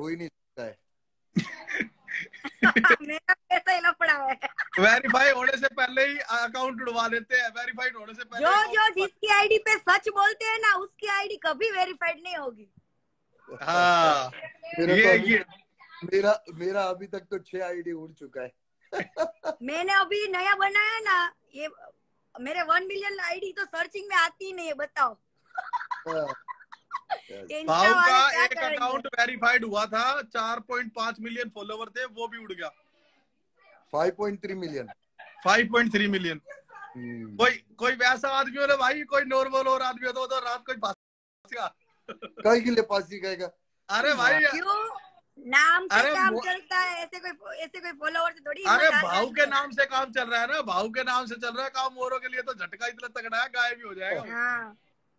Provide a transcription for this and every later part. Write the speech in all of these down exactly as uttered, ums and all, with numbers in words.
हो ही नहीं सकता है। मेरा पैसा ही लफड़ा है। वेरीफाई होने से पहले ही अकाउंट उड़वा देते हैं, वेरीफाइड होने से पहले। जो जो जिसकी आईडी पे सच बोलते हैं ना, उसकी आईडी कभी वेरीफाइड नहीं होगी। हाँ मेरा ये तो अभी, ये मेरा मेरा अभी तक तो छह आईडी उड़ चुका है। मैंने अभी नया बनाया ना, ये मेरे वन मिलियन आईडी तो सर्चिंग में आती ही नहीं है, बताओ। भाव का एक अकाउंट वेरीफाइड हुआ था, चार पॉइंट पांच मिलियन फॉलोवर थे, वो भी उड़ गया। Five point three million five point three million. कोई कोई वैसा आदमी हो ना भाई, कोई नॉर्मल और आदमी हो तो, तो रात को फांसेगा। कई के लिए फांसी खाएगा। अरे भाई क्यों? नाम से अरे काम चलता है, ऐसे कोई ऐसे कोई फॉलोवर से थोड़ी। अरे भाव के नाम से काम चल रहा है ना, भाव के नाम से चल रहा है काम। औरों के लिए तो झटका इतना तगड़ा है, गायब भी हो जाएगा। हाँ।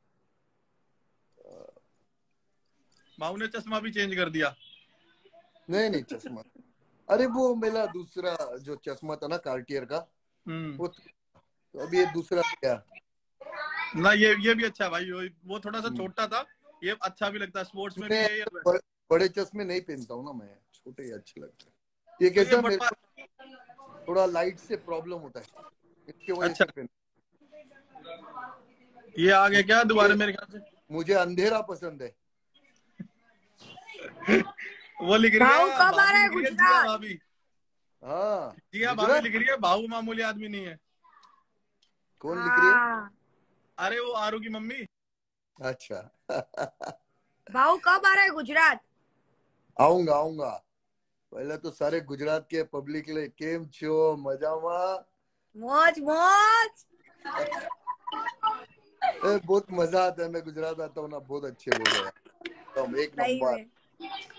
भाव ने चश्मा भी चेंज कर दिया। नहीं नहीं चश्मा, अरे वो मेरा दूसरा जो चश्मा था ना कार्टियर का, वो तो अभी ये दूसरा क्या ना, ये ये भी अच्छा भाई। वो थोड़ा सा छोटा था, ये अच्छा भी लगता है, स्पोर्ट्स में भी है ये। बड़े, बड़े चश्मे नहीं पहनता हूँ ना मैं, छोटे ही अच्छे लगते हैं। ये कैसा, मेरे को थोड़ा लाइट से प्रॉब्लम होता है, इसके वजह अच्छा। से पहन। ये आ गया क्या दोबारा मेरे ख्याल से? मुझे अंधेरा पसंद है। वो लिख रही है कब आ रहा है गुजरात? भाभी। हाँ जी हाँ, भाभी लिख रही है, भाऊ मामूली आदमी नहीं है। कौन लिख रही है? अरे वो आरू की मम्मी। अच्छा। भाऊ कब आ रहा है गुजरात? आऊंगा आऊंगा। पहले तो सारे गुजरात के पब्लिक ले केम छो, मजामा? मौज मौज। बहुत मजा आता है, मैं गुजरात आता हूँ ना, बहुत अच्छे बोल रहे हैं, एक नंबर।